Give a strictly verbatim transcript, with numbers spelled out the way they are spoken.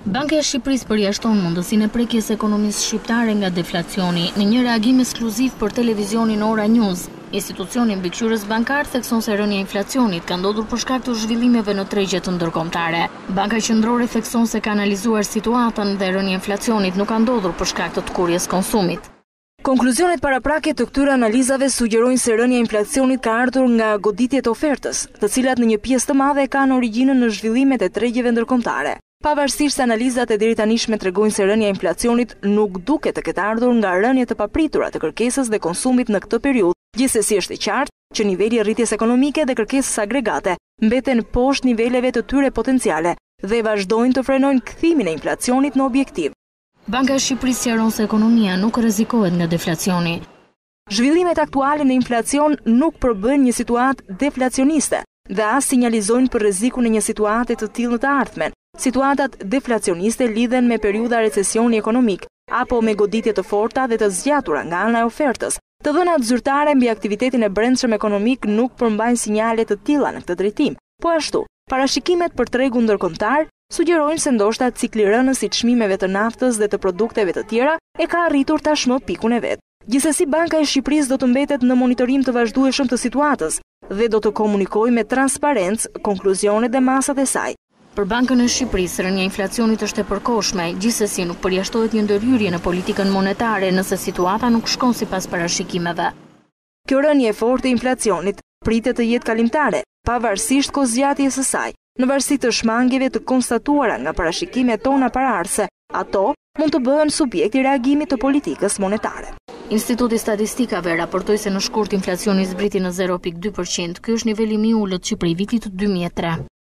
Banka e Shqipërisë përjashton mundësinë e prekjes ekonomisë shqiptare nga deflacioni në një reagim ekskluziv për televizionin Ora News. Institucioni mbikëqyrës bankar thekson se rënja e inflacionit ka ndodhur për shkak të zhvillimeve në tregjet ndërkombëtare. Banka Qendrore thekson se ka analizuar situatën dhe rënja e inflacionit nuk ka ndodhur për shkak të tkurjes konsumit. Konkluzionet paraprake të këtyre analizave sugjerojnë se rënja e inflacionit ka ardhur nga goditjet e ofertës, të cilat në një pjesë të madhe kanë origjinën në zhvillimet e tregjeve ndërkombëtare. Pavarësisht se analizat e deri tanishme tregojnë se rënja e inflacionit nuk duket të ketë ardhur nga rënje të papritura të kërkesës dhe konsumit në këtë periudhë, gjithsesi është e qartë që niveli i rritjes ekonomike dhe kërkesës agregate mbeten poshtë niveleve të tyre potenciale dhe vazhdojnë të frenojnë kthimin e inflacionit në objektiv. Banka e Shqipërisë sqaron se ekonomia nuk rrezikohet nga deflacioni. Zhvillimet aktuale në inflacion nuk përbën një situatë deflacioniste dhe as sinjalizojnë për rrezikun e një situate të tillë në të ardhmen. Situatat deflacioniste lidhen me periudha recesioni ekonomik apo me goditje të forta dhe të zgjatura nga ana e ofertës. Të dhënat zyrtare mbi aktivitetin e brendshëm ekonomik nuk përmbajnë sinjale të tilla në këtë drejtim. Po ashtu, parashikimet për tregun ndërkombëtar sugjerojnë se ndoshta cikli rënës i çmimeve të naftës dhe të produkteve të tjera e ka arritur tashmë pikun e vet. Gjithsesi, Banka e Shqipërisë do të mbetet në monitorim të vazhdueshëm të situatës dhe do të komunikojë me transparencë konkluzionet dhe masat e saj. Për Bankën e Shqipërisë, rënja e inflacionit është e përkohshme, gjithsesi nuk përjashtohet një ndërhyrje në politikën monetare nëse situata nuk shkon sipas parashikimeve. Kjo rënje e fortë e inflacionit pritet të jetë kalimtare, pavarësisht kohëzgjatjes së saj, në varësi të shmangjeve të konstatuara nga parashikimet tona paraardhëse. Ato mund të bëhen subjekt i reagimit të politikës monetare. Instituti Statistikave raportoi se në shkurt inflacioni zbriti në zero pikë dy përqind. Ky është niveli më i ulët që prej vitit dy mijë e tre.